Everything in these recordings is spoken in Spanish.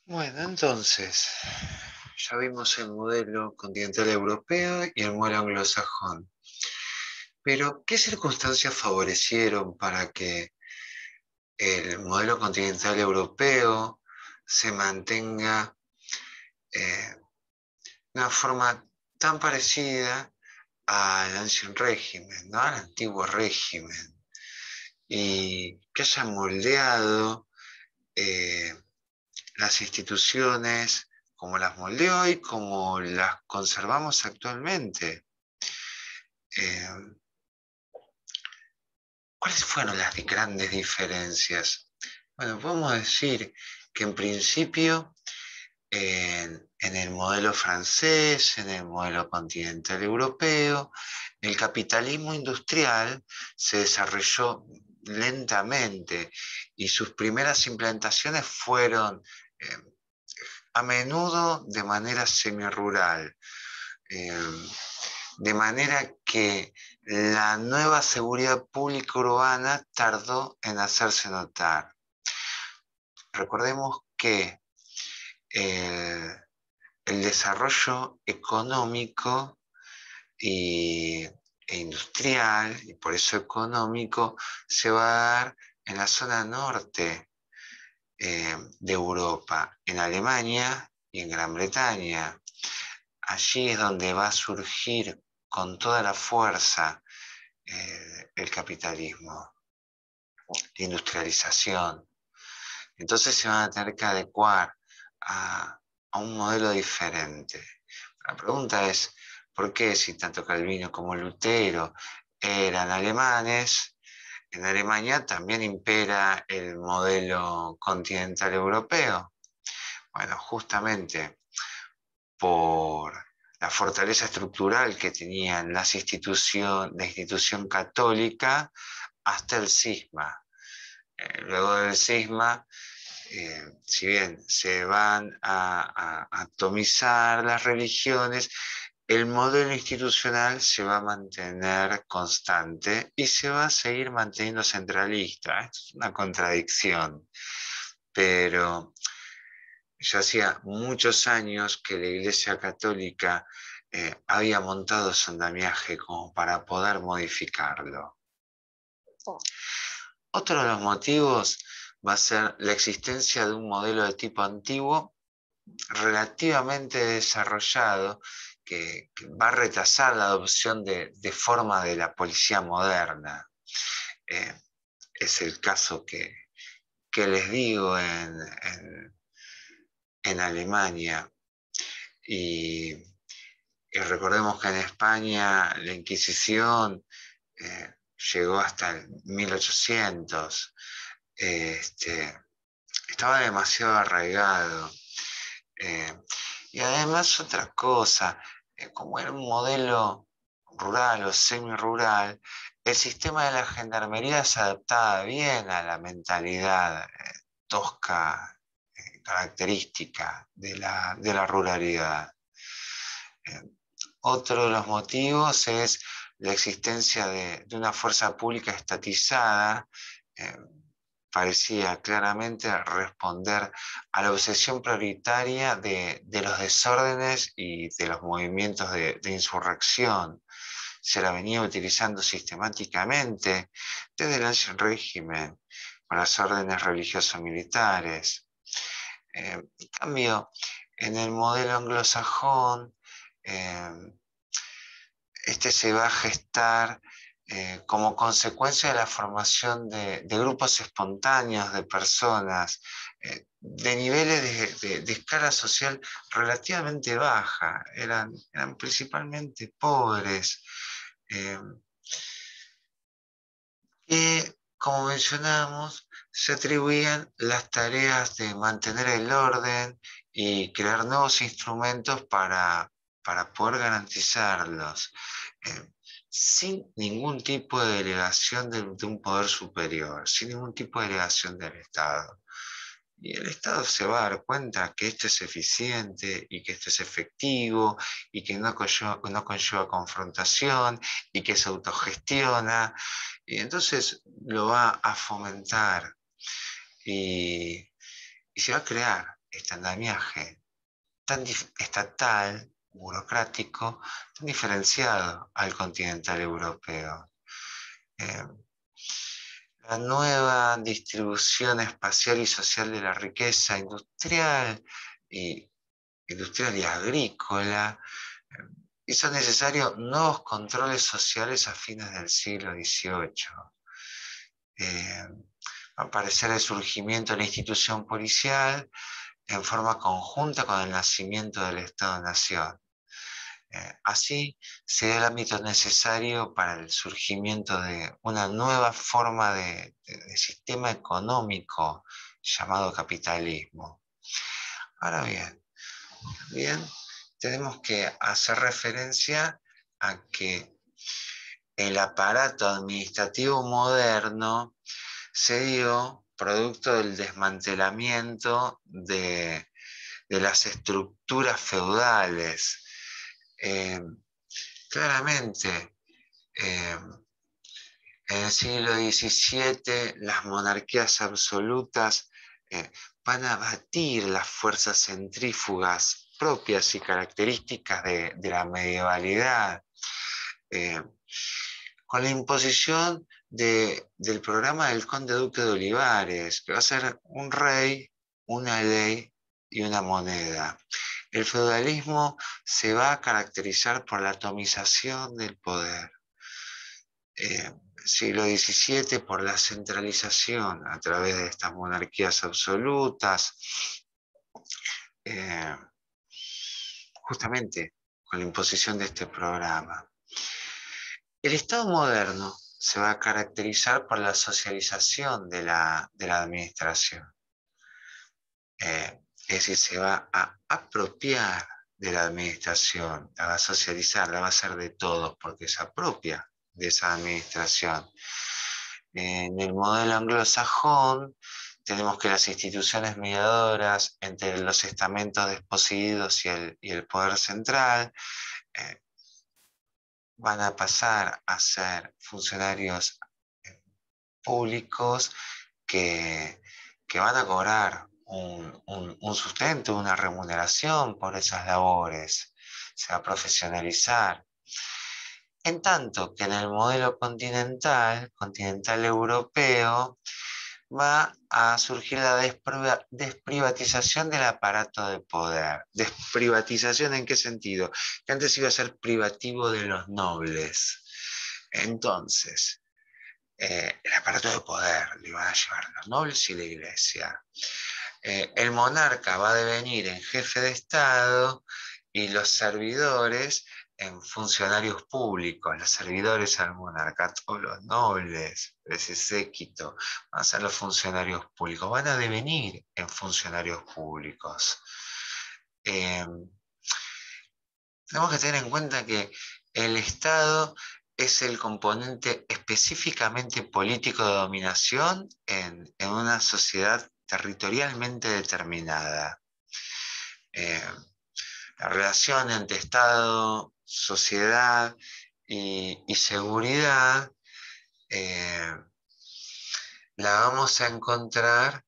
Bueno, entonces, ya vimos el modelo continental europeo y el modelo anglosajón. Pero, ¿qué circunstancias favorecieron para que el modelo continental europeo se mantenga de una forma tan parecida al Ancient Régimen, ¿no? Al antiguo régimen, y que haya moldeado eh, las instituciones como las moldeó y como las conservamos actualmente? Eh, ¿Cuáles fueron las grandes diferencias? Bueno, podemos decir que en principio en el modelo francés, en el modelo continental europeo, el capitalismo industrial se desarrolló lentamente y sus primeras implantaciones fueron eh, a menudo de manera semirural. Eh, de manera que la nueva seguridad pública urbana tardó en hacerse notar. Recordemos que eh, el desarrollo económico e industrial, y por eso económico, se va a dar en la zona norte de Europa, en Alemania y en Gran Bretaña. Allí es donde va a surgir con toda la fuerza el capitalismo, la industrialización. Entonces se van a tener que adecuar a un modelo diferente. La pregunta es, ¿por qué si tanto Calvino como Lutero eran alemanes, en Alemania también impera el modelo continental europeo? Bueno, justamente por la fortaleza estructural que tenían la institución católica hasta el cisma. Luego del cisma, si bien se van a atomizar las religiones, el modelo institucional se va a mantener constante y se va a seguir manteniendo centralista. Esto es una contradicción, pero ya hacía muchos años que la Iglesia Católica había montado su andamiaje como para poder modificarlo. Otro de los motivos va a ser la existencia de un modelo de tipo antiguo relativamente desarrollado que va a retrasar la adopción de forma de la policía moderna. Eh, es el caso que les digo en Alemania. Y, y recordemos que en España la Inquisición llegó hasta el 1800. Estaba demasiado arraigado. Eh, y además otra cosa, como era un modelo rural o semi-rural, el sistema de la gendarmería se adaptaba bien a la mentalidad tosca, característica de la ruralidad. Eh, Otro de los motivos es la existencia de una fuerza pública estatizada. eh, Parecía claramente responder a la obsesión prioritaria de los desórdenes y de los movimientos de insurrección. Se la venía utilizando sistemáticamente desde el Ancien Régimen con las órdenes religioso-militares. En cambio, en el modelo anglosajón, eh, este se va a gestar como consecuencia de la formación de grupos espontáneos de personas de niveles de escala social relativamente baja, eran principalmente pobres, eh, que, como mencionamos, se atribuían las tareas de mantener el orden y crear nuevos instrumentos para poder garantizarlos, eh, sin ningún tipo de delegación de un poder superior, sin ningún tipo de delegación del Estado. Y el Estado se va a dar cuenta que esto es eficiente y que esto es efectivo y que no conlleva confrontación y que se autogestiona. Y entonces lo va a fomentar y, y se va a crear. este andamiaje tan estatal, burocrático, tan diferenciado al continental europeo. La nueva distribución espacial y social de la riqueza industrial y agrícola hizo necesario nuevos controles sociales a fines del siglo XVIII. Va a aparecer el surgimiento de la institución policial en forma conjunta con el nacimiento del Estado-Nación. Así se da el ámbito necesario para el surgimiento de una nueva forma de sistema económico llamado capitalismo. Ahora bien, tenemos que hacer referencia a que el aparato administrativo moderno se dio producto del desmantelamiento de las estructuras feudales. Claramente, en el siglo XVII las monarquías absolutas van a batir las fuerzas centrífugas propias y características de la medievalidad, con la imposición del programa del conde duque de Olivares, que va a ser un rey, una ley y una moneda. El feudalismo se va a caracterizar por la atomización del poder. Siglo XVII por la centralización a través de estas monarquías absolutas, justamente con la imposición de este programa. El Estado moderno se va a caracterizar por la socialización de la administración. Es decir, se va a apropiar de la administración, la va a socializar, la va a hacer de todos, porque se apropia de esa administración. En el modelo anglosajón tenemos que las instituciones mediadoras entre los estamentos desposeídos y el poder central van a pasar a ser funcionarios públicos que van a cobrar un sustento, una remuneración por esas labores. Se va a profesionalizar. En tanto que en el modelo continental europeo, va a surgir la desprivatización del aparato de poder. ¿Desprivatización en qué sentido? Que antes iba a ser privativo de los nobles. Entonces, el aparato de poder lo iban a llevar los nobles y la iglesia. El monarca va a devenir en jefe de Estado y los servidores en funcionarios públicos, los servidores al monarca, todos los nobles, ese séquito, van a ser los funcionarios públicos, van a devenir en funcionarios públicos. Tenemos que tener en cuenta que el Estado es el componente específicamente político de dominación en una sociedad territorialmente determinada. La relación entre Estado, sociedad y seguridad la vamos a encontrar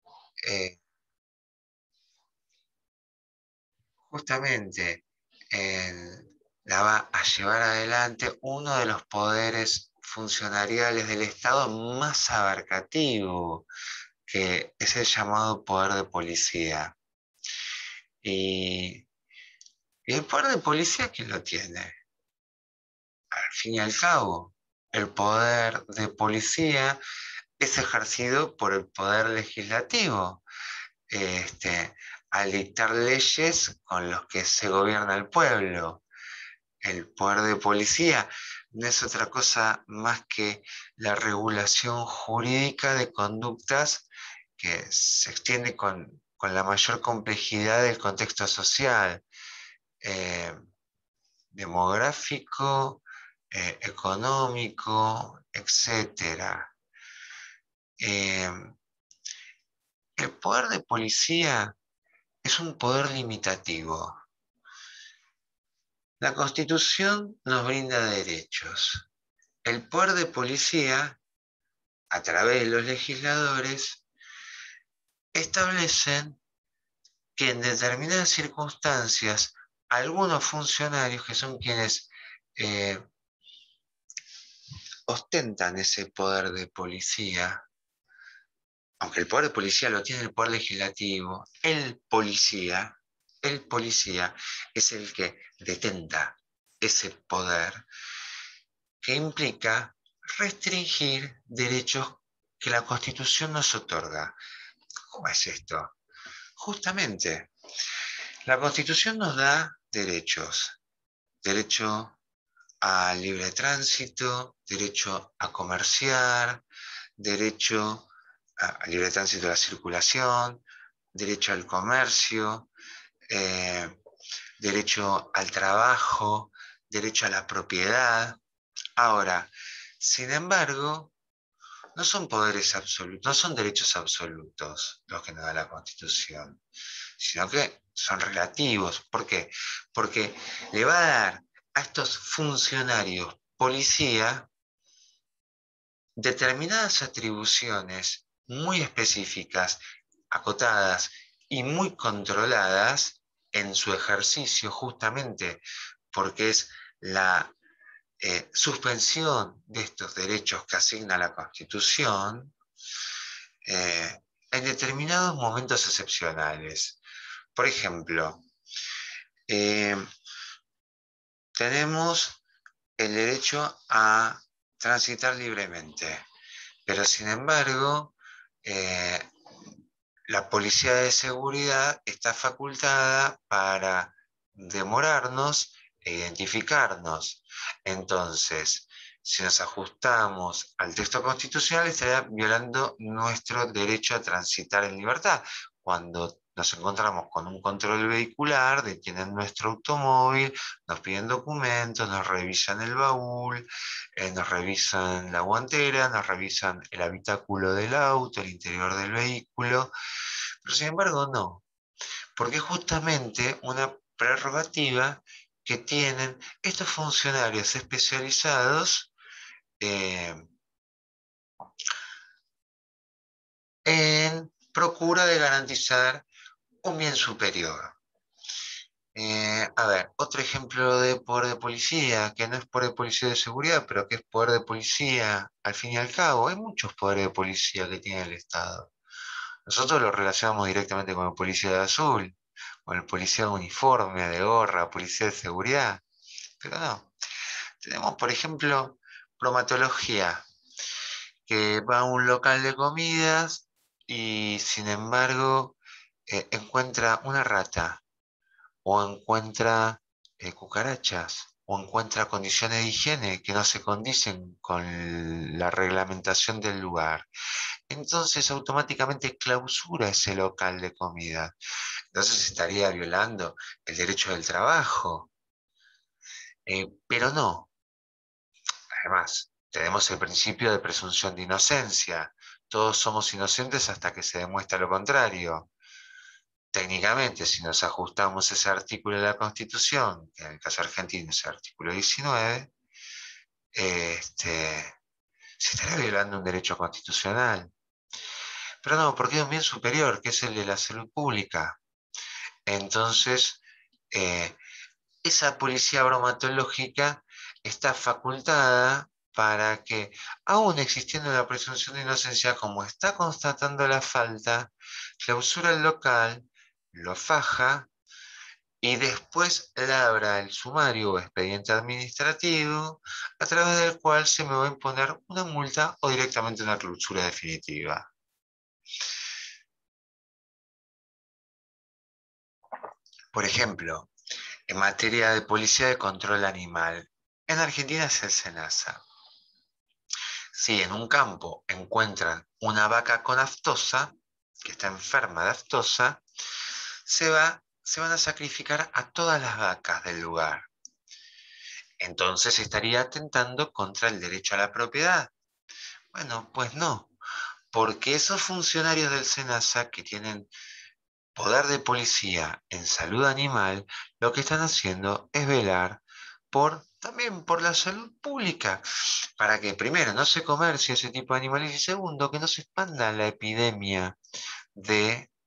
justamente la va a llevar adelante uno de los poderes funcionariales del Estado más abarcativo, que es el llamado poder de policía. Y el poder de policía, ¿quién lo tiene? Al fin y al cabo, el poder de policía es ejercido por el poder legislativo, al dictar leyes con los que se gobierna el pueblo. El poder de policía no es otra cosa más que la regulación jurídica de conductas que se extiende con la mayor complejidad del contexto social, demográfico, económico, etc. El poder de policía es un poder limitativo. La Constitución nos brinda derechos. El poder de policía, a través de los legisladores, establecen que en determinadas circunstancias algunos funcionarios que son quienes ostentan ese poder de policía, aunque el poder de policía lo tiene el poder legislativo, el policía es el que detenta ese poder que implica restringir derechos que la Constitución nos otorga. ¿Cómo es esto? Justamente, la Constitución nos da derechos. Derecho al libre tránsito, derecho a comerciar, derecho al libre tránsito a la circulación, derecho al comercio, eh, derecho al trabajo, derecho a la propiedad. Ahora, sin embargo, no son poderes absolutos, no son derechos absolutos los que nos da la Constitución, sino que son relativos. ¿Por qué? Porque le va a dar a estos funcionarios policía determinadas atribuciones muy específicas, acotadas y muy controladas en su ejercicio, justamente porque es la suspensión de estos derechos que asigna la Constitución eh, en determinados momentos excepcionales. Por ejemplo, eh, tenemos el derecho a transitar libremente, pero sin embargo, eh, la policía de seguridad está facultada para demorarnos e identificarnos. Entonces, si nos ajustamos al texto constitucional, estaría violando nuestro derecho a transitar en libertad. Cuando nos encontramos con un control vehicular, detienen nuestro automóvil, nos piden documentos, nos revisan el baúl, nos revisan la guantera, nos revisan el habitáculo del auto, el interior del vehículo, pero sin embargo no, porque es justamente una prerrogativa que tienen estos funcionarios especializados eh, en procura de garantizar un bien superior. A ver, otro ejemplo de poder de policía, que no es poder de policía de seguridad, pero que es poder de policía al fin y al cabo. Hay muchos poderes de policía que tiene el Estado. Nosotros lo relacionamos directamente con el policía de azul, con el policía de uniforme, de gorra, policía de seguridad, pero no. Tenemos, por ejemplo, bromatología, que va a un local de comidas y sin embargo encuentra una rata o encuentra cucarachas, o encuentra condiciones de higiene que no se condicen con la reglamentación del lugar. Entonces automáticamente clausura ese local de comida. Entonces estaría violando el derecho del trabajo. Pero no. Además, tenemos el principio de presunción de inocencia. Todos somos inocentes hasta que se demuestra lo contrario. Técnicamente, si nos ajustamos a ese artículo de la Constitución, que en el caso argentino es el artículo 19, se estaría violando un derecho constitucional. Pero no, porque hay un bien superior, que es el de la salud pública. Entonces, eh, esa policía bromatológica está facultada para que, aún existiendo la presunción de inocencia, como está constatando la falta, clausura el local, lo faja y después labra el sumario o expediente administrativo a través del cual se me va a imponer una multa o directamente una clausura definitiva. Por ejemplo, en materia de policía de control animal, en Argentina es el SENASA. Si en un campo encuentran una vaca con aftosa, que está enferma de aftosa, se van a sacrificar a todas las vacas del lugar. Entonces estaría atentando contra el derecho a la propiedad. Bueno, pues no, porque esos funcionarios del SENASA que tienen poder de policía en salud animal, lo que están haciendo es velar también por la salud pública, para que primero no se comercie ese tipo de animales y segundo que no se expanda la epidemia de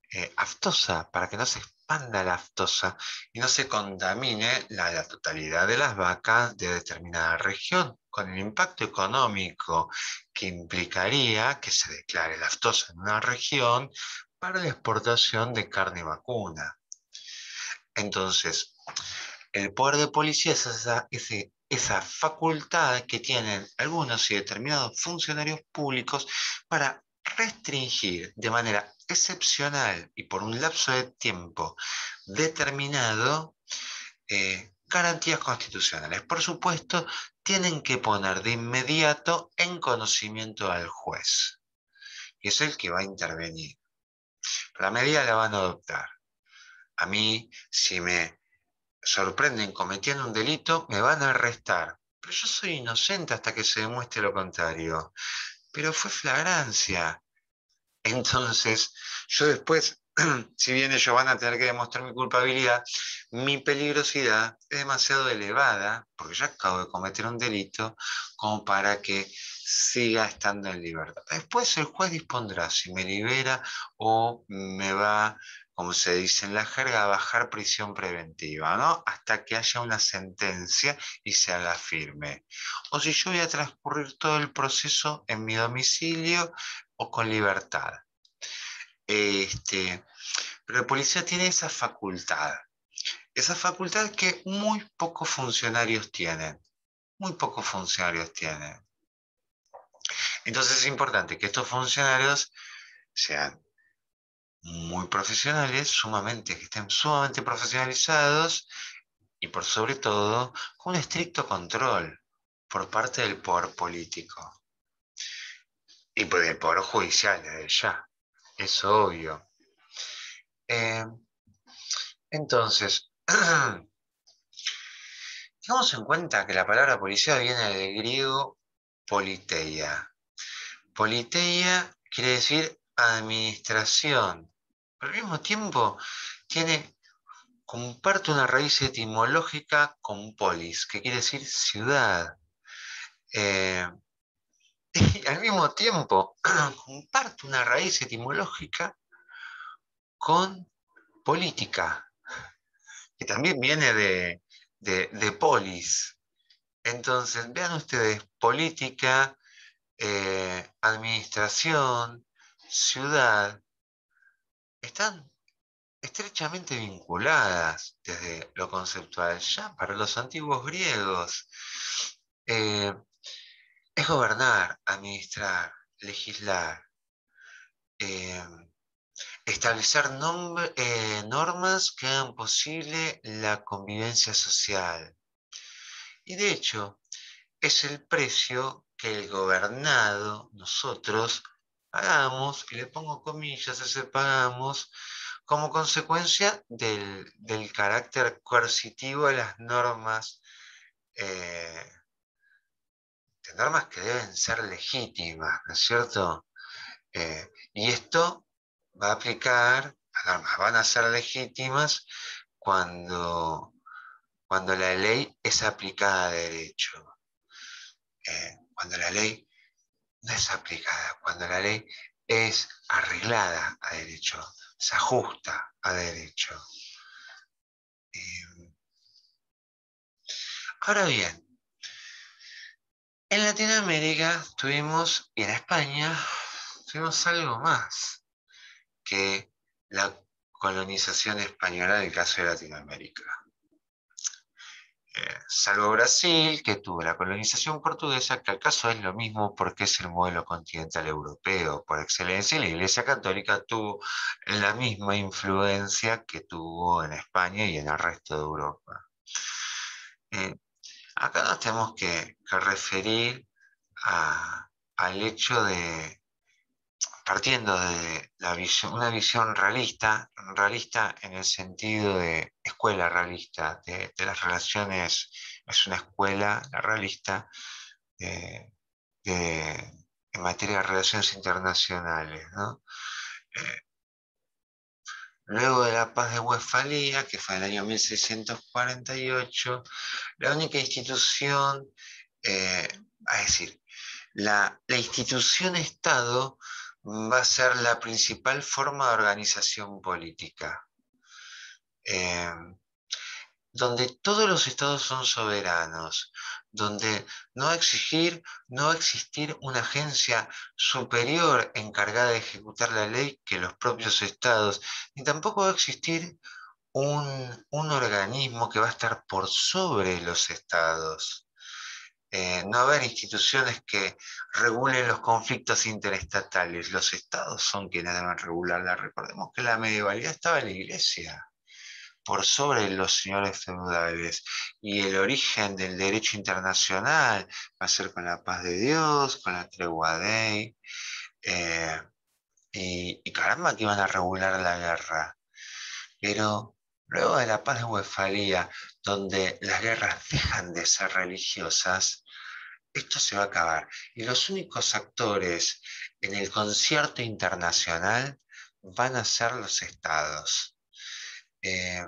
aftosa, para que no se expanda la aftosa y no se contamine la totalidad de las vacas de determinada región, con el impacto económico que implicaría que se declare la aftosa en una región para la exportación de carne vacuna. Entonces, el poder de policía es esa facultad que tienen algunos y determinados funcionarios públicos para restringir de manera excepcional y por un lapso de tiempo determinado garantías constitucionales. Por supuesto, tienen que poner de inmediato en conocimiento al juez, que es el que va a intervenir. La medida la van a adoptar. A mí, si me sorprenden cometiendo un delito, me van a arrestar. Pero yo soy inocente hasta que se demuestre lo contrario. Pero fue flagrancia. Entonces, yo después, si bien ellos van a tener que demostrar mi culpabilidad, mi peligrosidad es demasiado elevada, porque ya acabo de cometer un delito, como para que siga estando en libertad. Después el juez dispondrá si me libera o me va, como se dice en la jerga, a bajar prisión preventiva, ¿no? Hasta que haya una sentencia y se haga firme. O si yo voy a transcurrir todo el proceso en mi domicilio o con libertad. Pero la policía tiene esa facultad que muy pocos funcionarios tienen, muy pocos funcionarios tienen. Entonces es importante que estos funcionarios sean muy profesionales, que estén sumamente profesionalizados y por sobre todo con un estricto control por parte del poder político y por el poder judicial desde ya, es obvio. Eh, entonces, tengamos en cuenta que la palabra policía viene del griego politeia. Politeia quiere decir administración, pero al mismo tiempo comparte una raíz etimológica con polis, que quiere decir ciudad. Eh, y al mismo tiempo comparte una raíz etimológica con política, que también viene de polis. Entonces, vean ustedes, política, administración, ciudad, están estrechamente vinculadas desde lo conceptual. Ya para los antiguos griegos, eh, es gobernar, administrar, legislar, eh, establecer normas que hagan posible la convivencia social. Y de hecho, es el precio que el gobernado, nosotros, pagamos, y le pongo comillas, ese pagamos, como consecuencia del carácter coercitivo de las normas, de normas que deben ser legítimas, ¿no es cierto? Y esto va a aplicar, las normas van a ser legítimas cuando la ley es aplicada a derecho. Cuando la ley no es aplicada, cuando la ley es arreglada a derecho, se ajusta a derecho. Eh, Ahora bien, en Latinoamérica tuvimos, y en España, tuvimos algo más que la colonización española en el caso de Latinoamérica. Salvo Brasil, que tuvo la colonización portuguesa, que acaso es lo mismo porque es el modelo continental europeo por excelencia, y la Iglesia Católica tuvo la misma influencia que tuvo en España y en el resto de Europa. Eh, Acá nos tenemos que referir al hecho de, partiendo de una visión realista en el sentido de escuela realista, de las relaciones, es una escuela realista de- de- en materia de relaciones internacionales, ¿no? Eh, Luego de la paz de Westfalia, que fue en el año 1648, la única institución, es decir, la institución Estado va a ser la principal forma de organización política, eh, donde todos los estados son soberanos, donde no va a existir una agencia superior encargada de ejecutar la ley que los propios estados, ni tampoco va a existir un organismo que va a estar por sobre los estados. No haber instituciones que regulen los conflictos interestatales. Los estados son quienes deben regularla. Recordemos que en la medievalidad estaba la iglesia por sobre los señores feudales. Y el origen del derecho internacional va a ser con la paz de Dios, con la tregua Dei, eh, y caramba que iban a regular la guerra. Pero luego de la paz de Westfalia, donde las guerras dejan de ser religiosas, esto se va a acabar. Y los únicos actores en el concierto internacional van a ser los estados. Eh,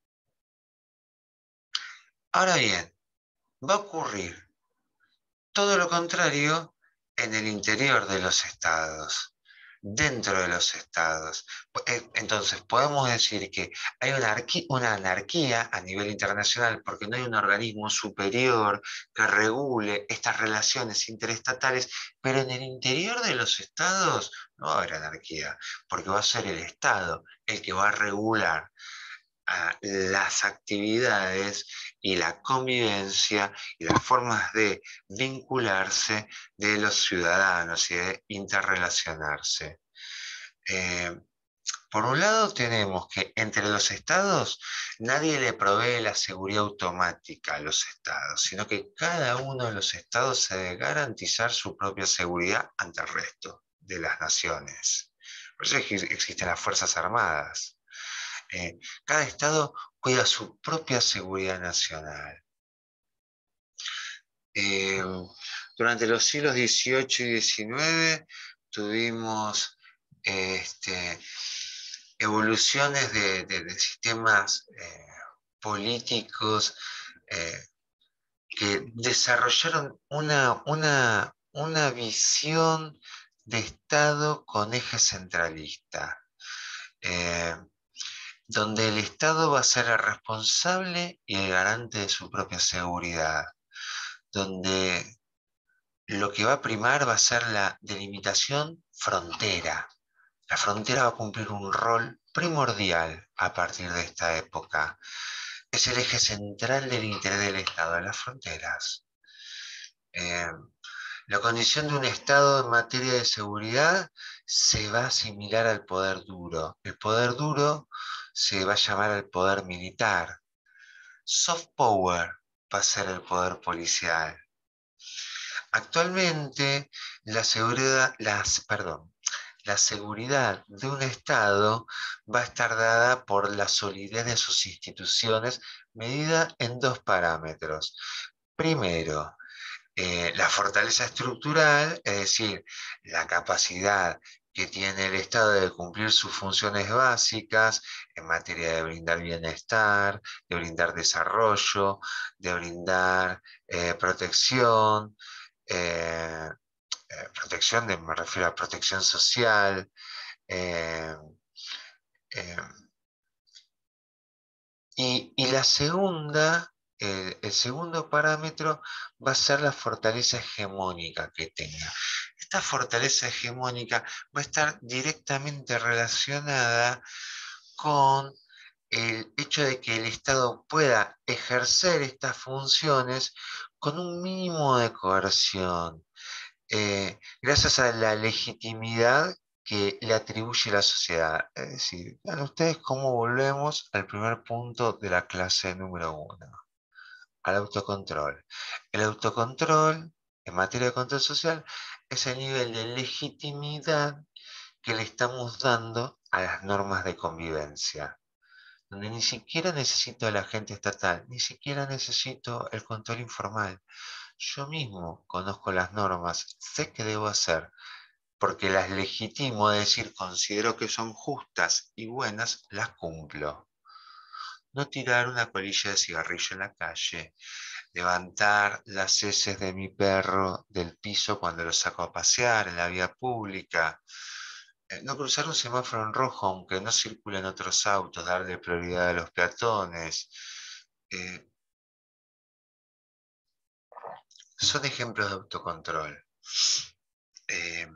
Ahora bien, va a ocurrir todo lo contrario en el interior de los estados, dentro de los estados. Entonces, podemos decir que hay una anarquía a nivel internacional porque no hay un organismo superior que regule estas relaciones interestatales, pero en el interior de los estados no va a haber anarquía, porque va a ser el Estado el que va a regular las actividades y la convivencia y las formas de vincularse de los ciudadanos y de interrelacionarse. Eh, por un lado tenemos que entre los estados nadie le provee la seguridad automática a los estados, sino que cada uno de los estados se debe garantizar su propia seguridad ante el resto de las naciones. Por eso existen las Fuerzas Armadas. Cada estado cuida su propia seguridad nacional. Eh, Durante los siglos XVIII y XIX tuvimos este, evoluciones de sistemas políticos eh, que desarrollaron una visión de Estado con eje centralista. Eh, donde el Estado va a ser el responsable y el garante de su propia seguridad, donde lo que va a primar va a ser la delimitación frontera. La frontera va a cumplir un rol primordial a partir de esta época. Es el eje central del interés del Estado, las fronteras. Eh, la condición de un Estado en materia de seguridad se va a asimilar al poder duro. El poder duro se va a llamar al poder militar. Soft power va a ser el poder policial. Actualmente, la seguridad de un Estado va a estar dada por la solidez de sus instituciones, medida en dos parámetros. Primero, la fortaleza estructural, es decir, la capacidad que tiene el Estado de cumplir sus funciones básicas en materia de brindar bienestar, de brindar desarrollo, de brindar protección, eh, me refiero a protección social, eh, eh, y la segunda, el segundo parámetro va a ser la fortaleza hegemónica que tenga. Esta fortaleza hegemónica va a estar directamente relacionada con el hecho de que el Estado pueda ejercer estas funciones con un mínimo de coerción, gracias a la legitimidad que le atribuye la sociedad. Es decir, vean ustedes cómo volvemos al primer punto de la clase número 1, al autocontrol. El autocontrol, en materia de control social, es el nivel de legitimidad que le estamos dando a las normas de convivencia, donde ni siquiera necesito al agente estatal, ni siquiera necesito el control informal. Yo mismo conozco las normas, sé qué debo hacer, porque las legitimo, es decir, considero que son justas y buenas, las cumplo. No tirar una colilla de cigarrillo en la calle, levantar las heces de mi perro del piso cuando lo saco a pasear en la vía pública, No cruzar un semáforo en rojo aunque no circulen otros autos, darle prioridad a los peatones. eh, Son ejemplos de autocontrol. Eh,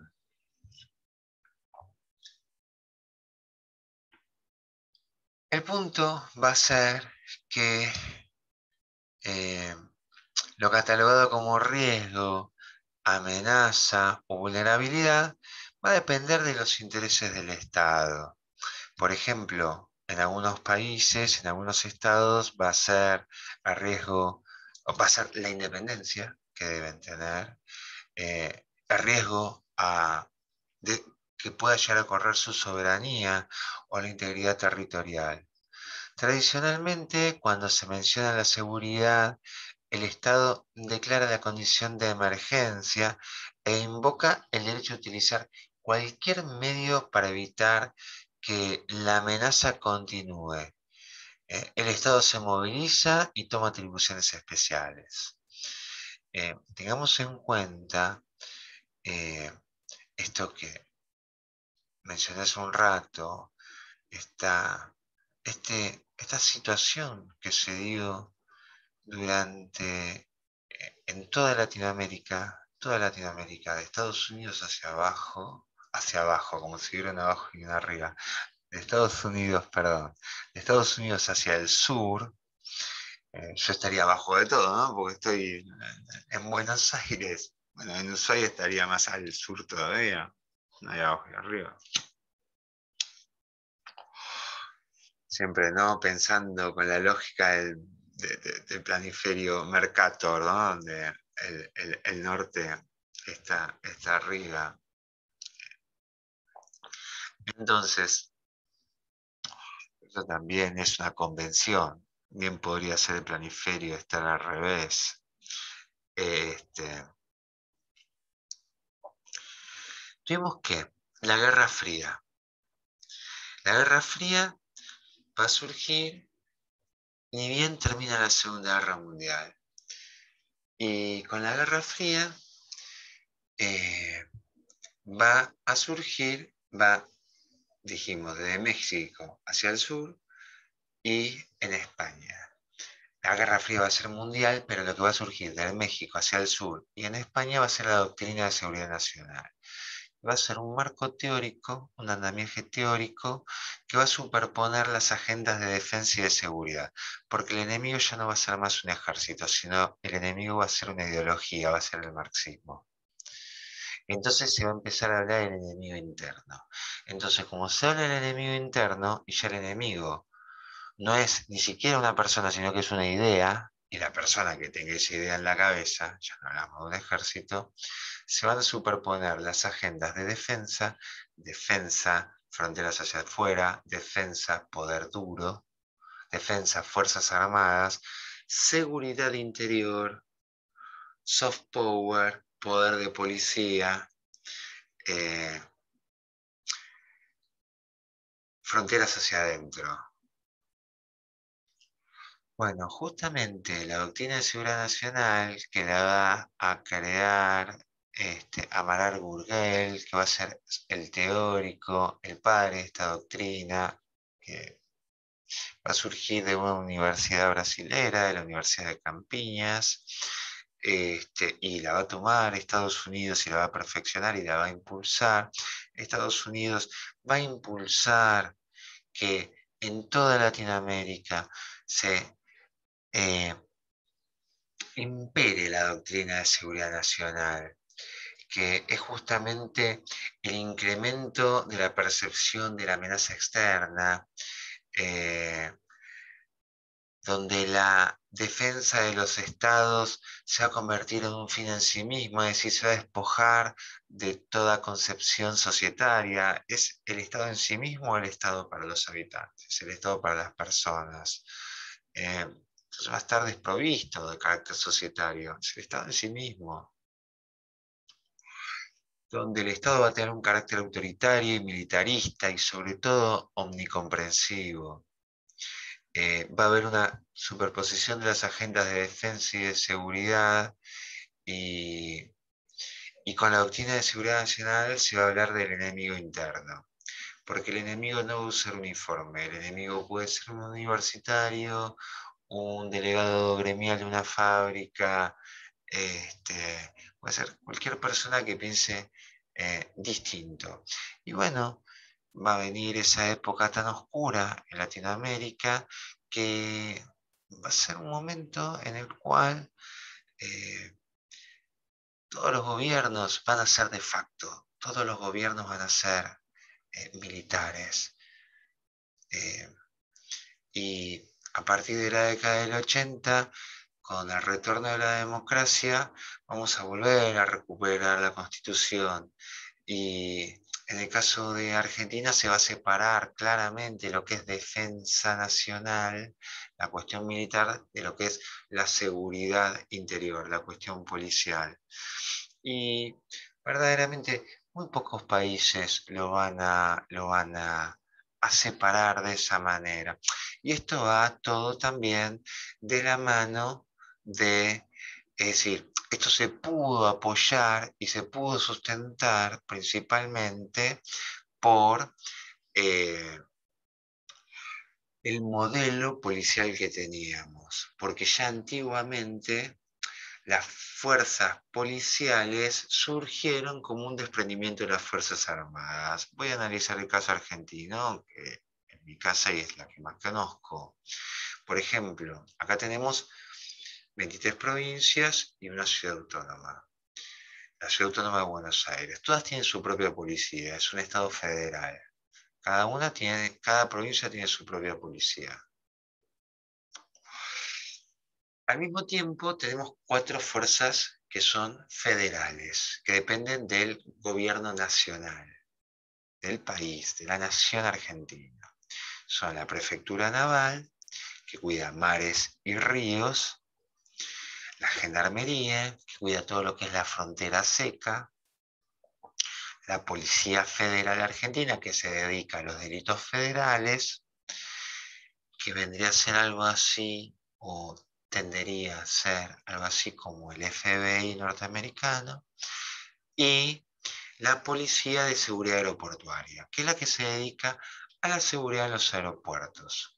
el punto va a ser que eh, lo catalogado como riesgo, amenaza o vulnerabilidad va a depender de los intereses del Estado. Por ejemplo, en algunos países, en algunos estados, va a ser a riesgo, o va a ser la independencia que deben tener, a riesgo que pueda llegar a correr su soberanía o la integridad territorial. Tradicionalmente, cuando se menciona la seguridad, el Estado declara la condición de emergencia e invoca el derecho a utilizar cualquier medio para evitar que la amenaza continúe. El Estado se moviliza y toma atribuciones especiales. Tengamos en cuenta eh, esto que mencioné hace un rato, esta situación que se dio durante, en toda Latinoamérica, de Estados Unidos hacia abajo, como si hubiera un abajo y una arriba, de Estados Unidos, perdón, de Estados Unidos hacia el sur. Yo estaría abajo de todo, ¿no? Porque estoy en Buenos Aires. Bueno, en Ushuaia estaría más al sur todavía, no hay abajo y arriba. Siempre, ¿no? Pensando con la lógica del planiferio Mercator, ¿no? Donde el norte está arriba. Entonces, eso también es una convención. Bien podría ser el planiferio estar al revés. Este, Tuvimos que la Guerra Fría. La Guerra Fría va a surgir ni bien termina la Segunda Guerra Mundial. Y con la Guerra Fría eh, va a surgir, dijimos, desde México hacia el sur y en España. La Guerra Fría va a ser mundial, pero lo que va a surgir de México hacia el sur y en España va a ser la doctrina de seguridad nacional. Va a ser un marco teórico, un andamiaje teórico que va a superponer las agendas de defensa y de seguridad, porque el enemigo ya no va a ser más un ejército, sino el enemigo va a ser una ideología, va a ser el marxismo. Entonces se va a empezar a hablar del enemigo interno. Entonces, como se habla del enemigo interno, y ya el enemigo no es ni siquiera una persona, sino que es una idea, y la persona que tenga esa idea en la cabeza, ya no hablamos de un ejército, se van a superponer las agendas de defensa, defensa, fronteras hacia afuera, defensa, poder duro, defensa, fuerzas armadas, seguridad interior, soft power, poder de policía, eh, fronteras hacia adentro. Bueno, justamente la doctrina de seguridad nacional que la va a crear Amaral Gurgel, que va a ser el teórico, el padre de esta doctrina, que va a surgir de una universidad brasilera, de la Universidad de Campiñas, y la va a tomar Estados Unidos y la va a perfeccionar y la va a impulsar. Estados Unidos va a impulsar que en toda Latinoamérica se eh, impere la doctrina de seguridad nacional, que es justamente el incremento de la percepción de la amenaza externa, eh, donde la defensa de los estados se va a convertir en un fin en sí mismo, es decir, se va a despojar de toda concepción societaria. ¿Es el estado en sí mismo o el estado para los habitantes, el estado para las personas? Entonces va a estar desprovisto de carácter societario, es el estado en sí mismo, donde el Estado va a tener un carácter autoritario y militarista y sobre todo omnicomprensivo. Va a haber una superposición de las agendas de defensa y de seguridad y, Y con la doctrina de seguridad nacional se va a hablar del enemigo interno, porque el enemigo no va a usar uniforme, el enemigo puede ser un universitario, un delegado gremial de una fábrica, puede ser cualquier persona que piense distinto. Y bueno, va a venir esa época tan oscura en Latinoamérica que va a ser un momento en el cual eh, todos los gobiernos van a ser de facto, todos los gobiernos van a ser militares. Eh, y a partir de la década del 80, con el retorno de la democracia, vamos a volver a recuperar la Constitución. Y en el caso de Argentina se va a separar claramente lo que es defensa nacional, la cuestión militar, de lo que es la seguridad interior, la cuestión policial. Y verdaderamente muy pocos países lo van a separar de esa manera. Y esto va todo también de la mano es decir, esto se pudo apoyar y se pudo sustentar principalmente por eh, el modelo policial que teníamos, porque ya antiguamente las fuerzas policiales surgieron como un desprendimiento de las Fuerzas Armadas. Voy a analizar el caso argentino, que en mi casa es la que más conozco. Por ejemplo, acá tenemos 23 provincias y una ciudad autónoma. La ciudad autónoma de Buenos Aires. Todas tienen su propia policía, es un estado federal. Cada provincia tiene su propia policía. Al mismo tiempo, tenemos 4 fuerzas que son federales, que dependen del gobierno nacional, del país, de la nación argentina. Son la Prefectura Naval, que cuida mares y ríos, la Gendarmería, que cuida todo lo que es la frontera seca, la Policía Federal Argentina, que se dedica a los delitos federales, que vendría a ser algo así, o tendería a ser algo así como el FBI norteamericano, y la Policía de Seguridad Aeroportuaria, que es la que se dedica a la seguridad en los aeropuertos.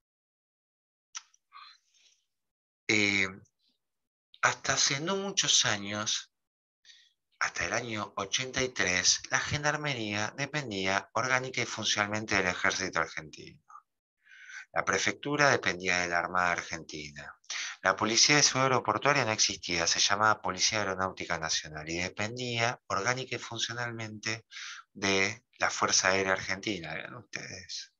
Eh, Hasta hace no muchos años, hasta el año 83, la Gendarmería dependía orgánica y funcionalmente del Ejército Argentino. La prefectura dependía de la Armada Argentina. La Policía de Seguridad Aeroportuaria no existía, se llamaba Policía Aeronáutica Nacional y dependía orgánica y funcionalmente de la Fuerza Aérea Argentina, vean ustedes.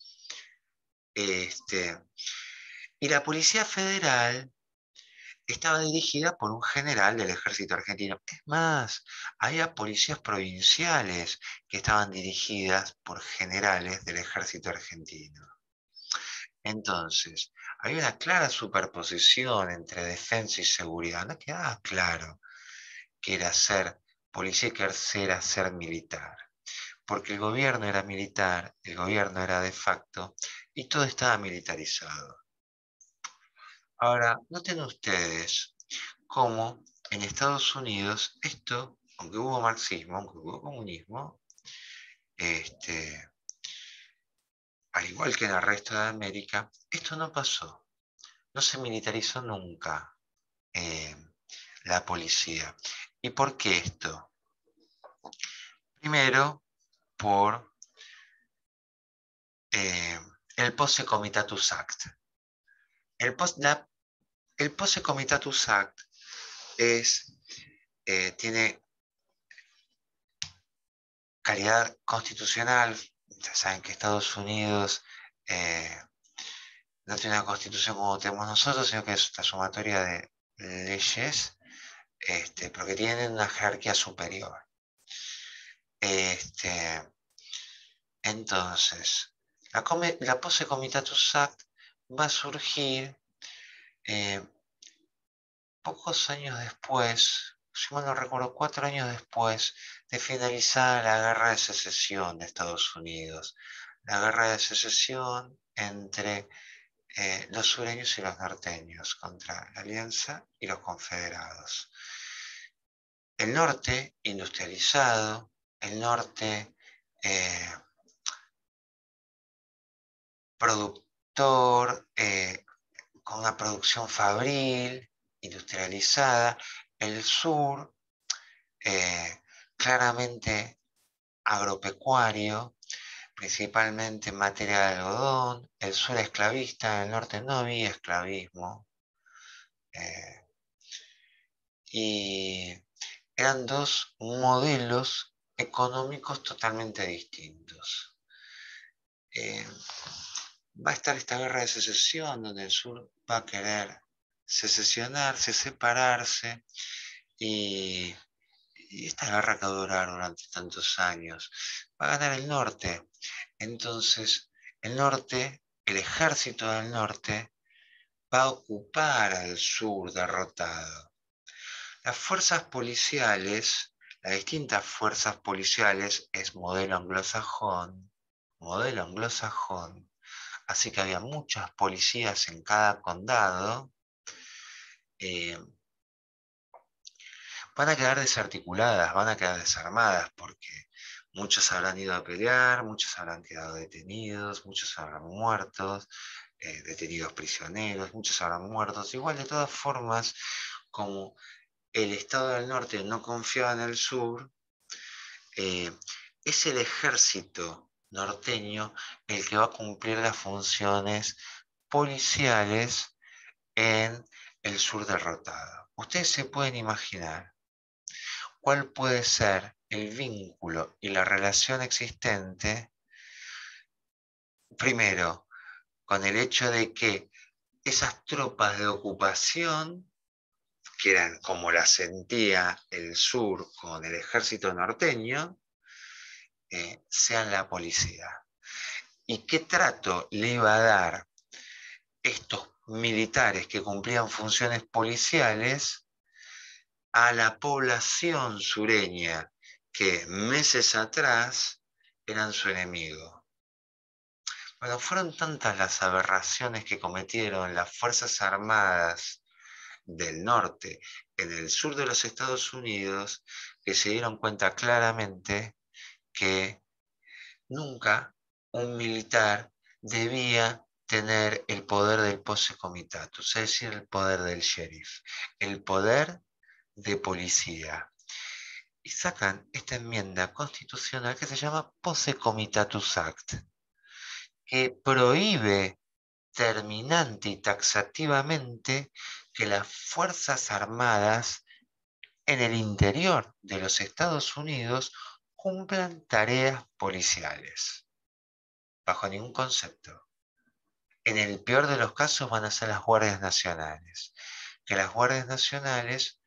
Este, y la Policía Federal estaba dirigida por un general del ejército argentino. Es más, había policías provinciales que estaban dirigidas por generales del ejército argentino. Entonces, había una clara superposición entre defensa y seguridad. No quedaba claro que era ser policía y que era ser militar. Porque el gobierno era militar, el gobierno era de facto y todo estaba militarizado. Ahora, noten ustedes cómo en Estados Unidos esto, aunque hubo marxismo, aunque hubo comunismo, este, al igual que en el resto de América, esto no pasó. No se militarizó nunca eh, la policía. ¿Y por qué esto? Primero, por eh, el Posse Comitatus Act. El, el Posse Comitatus Act tiene calidad constitucional. Ya saben que Estados Unidos no tiene una constitución como tenemos nosotros, sino que es una sumatoria de leyes, porque tienen una jerarquía superior. Este, entonces, la Posse Comitatus Act va a surgir eh, pocos años después, si mal no recuerdo, 4 años después de finalizar la Guerra de Secesión de Estados Unidos. La Guerra de Secesión entre los sureños y los norteños contra la Alianza y los confederados. el norte industrializado, el norte productor, con una producción fabril, industrializada, el sur claramente agropecuario, principalmente en materia de algodón, el sur esclavista, en el norte no había esclavismo, eh, y eran dos modelos económicos totalmente distintos. Eh, Va a estar esta guerra de secesión, donde el sur va a querer secesionarse, separarse, y, y esta guerra que va a durar durante tantos años, va a ganar el norte. Entonces, el norte, el ejército del norte, va a ocupar al sur derrotado. Las fuerzas policiales, las distintas fuerzas policiales, es modelo anglosajón, así que había muchas policías en cada condado. eh, Van a quedar desarticuladas, van a quedar desarmadas, porque muchos habrán ido a pelear, muchos habrán quedado detenidos, muchos habrán muerto, detenidos prisioneros, muchos habrán muerto. Igual, de todas formas, como el Estado del Norte no confiaba en el sur, eh, es el ejército norteño el que va a cumplir las funciones policiales en el sur derrotado. Ustedes se pueden imaginar cuál puede ser el vínculo y la relación existente, primero, con el hecho de que esas tropas de ocupación, que eran como las sentía el sur con el ejército norteño, sean la policía. ¿Y qué trato le iba a dar estos militares que cumplían funciones policiales a la población sureña que meses atrás eran su enemigo? Bueno, fueron tantas las aberraciones que cometieron las Fuerzas Armadas del Norte en el sur de los Estados Unidos, que se dieron cuenta claramente que nunca un militar debía tener el poder del posse comitatus, es decir, el poder del sheriff, el poder de policía. Y sacan esta enmienda constitucional que se llama Posse Comitatus Act, que prohíbe terminante y taxativamente que las Fuerzas Armadas en el interior de los Estados Unidos cumplan tareas policiales, bajo ningún concepto. En el peor de los casos van a ser las Guardias Nacionales, que las Guardias Nacionales,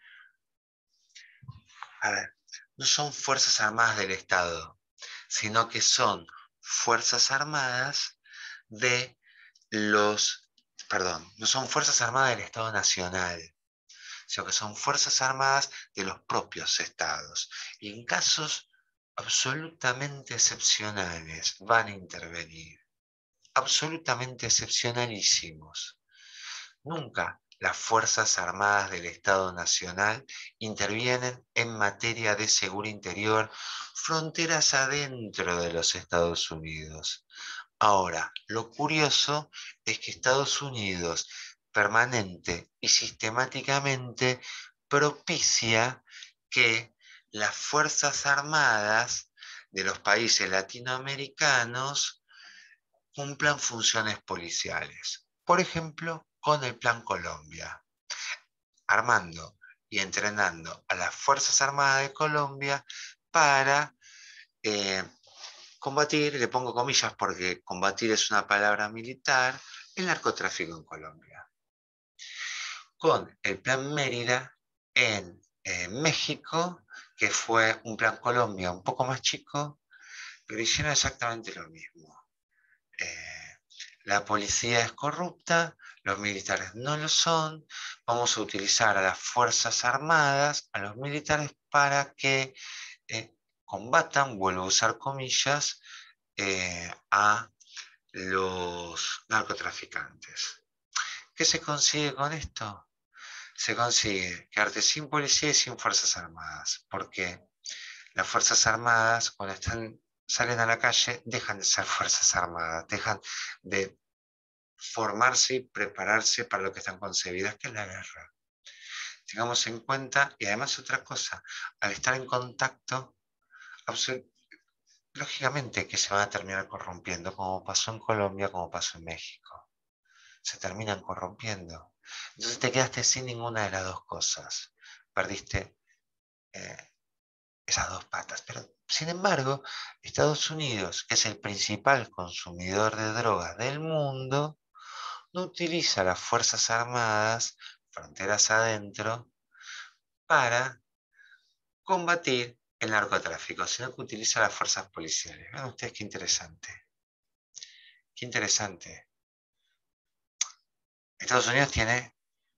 a ver, no son Fuerzas Armadas del Estado, sino que son Fuerzas Armadas de los, perdón, no son Fuerzas Armadas del Estado Nacional, sino que son Fuerzas Armadas de los propios estados. Y en casos absolutamente excepcionales van a intervenir, absolutamente excepcionalísimos. Nunca las Fuerzas Armadas del Estado Nacional intervienen en materia de seguridad interior, fronteras adentro de los Estados Unidos. Ahora, lo curioso es que Estados Unidos permanente y sistemáticamente propicia que las Fuerzas Armadas de los países latinoamericanos cumplan funciones policiales. Por ejemplo, con el Plan Colombia, armando y entrenando a las Fuerzas Armadas de Colombia para eh, combatir, le pongo comillas porque combatir es una palabra militar, el narcotráfico en Colombia. Con el Plan Mérida en México, que fue un Plan Colombia un poco más chico, pero hicieron exactamente lo mismo. La policía es corrupta, los militares no lo son, vamos a utilizar a las Fuerzas Armadas, a los militares, para que combatan, vuelvo a usar comillas, a los narcotraficantes. ¿Qué se consigue con esto? se consigue quedarte sin policía y sin fuerzas armadas, porque las fuerzas armadas cuando salen a la calle dejan de ser fuerzas armadas, dejan de formarse y prepararse para lo que están concebidas, que es la guerra. Tengamos en cuenta, y además otra cosa, al estar en contacto, lógicamente que se van a terminar corrompiendo, como pasó en Colombia, como pasó en México. Se terminan corrompiendo. Entonces te quedaste sin ninguna de las dos cosas. Perdiste eh, esas dos patas. Pero, sin embargo, Estados Unidos, que es el principal consumidor de drogas del mundo, no utiliza las Fuerzas Armadas, fronteras adentro, para combatir el narcotráfico, sino que utiliza las fuerzas policiales. Vean ustedes qué interesante. Qué interesante. Estados Unidos tiene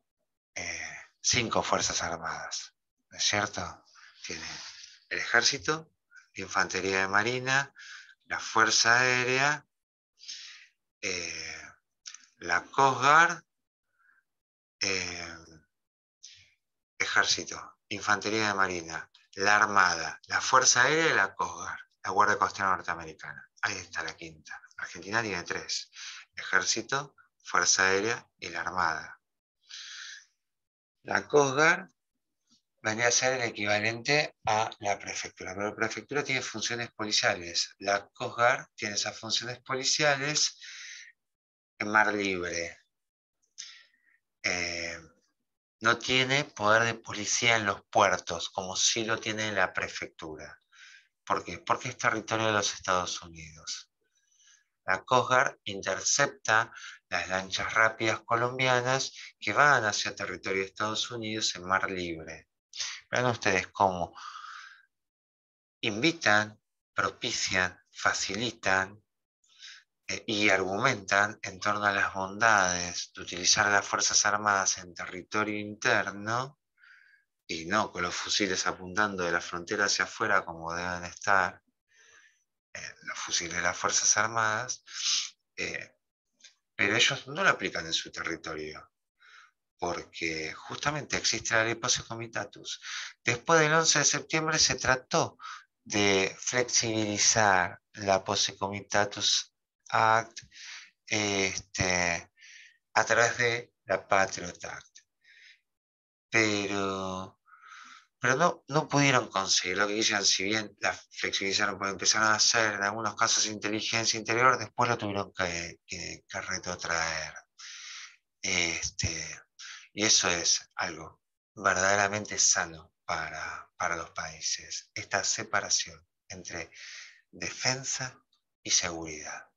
5 fuerzas armadas, ¿no es cierto? Tiene el ejército, la infantería de marina, la fuerza aérea, eh, la Coast Guard, eh, ejército, infantería de marina, la armada, la fuerza aérea y la Coast Guard, la Guardia Costera Norteamericana. Ahí está la quinta. Argentina tiene 3, ejército, fuerza aérea y la armada. La Coast Guard vendría a ser el equivalente a la prefectura, pero la prefectura tiene funciones policiales. La Coast Guard tiene esas funciones policiales en mar libre. Eh, no tiene poder de policía en los puertos, como sí lo tiene la prefectura. ¿Por qué? Porque es territorio de los Estados Unidos. La Coast Guard intercepta las lanchas rápidas colombianas que van hacia territorio de Estados Unidos en mar libre. Vean ustedes cómo invitan, propician, facilitan y argumentan en torno a las bondades de utilizar las Fuerzas Armadas en territorio interno y no con los fusiles apuntando de la frontera hacia afuera como deben estar los fusiles de las Fuerzas Armadas, pero ellos no lo aplican en su territorio, porque justamente existe la ley Posse Comitatus. Después del 11 de septiembre se trató de flexibilizar la Posse Comitatus Act a través de la Patriot Act. Pero no pudieron conseguir lo que quisieron, si bien la flexibilizaron, porque empezaron a hacer en algunos casos inteligencia interior, después lo tuvieron que retrotraer. Y eso es algo verdaderamente sano para los países, esta separación entre defensa y seguridad.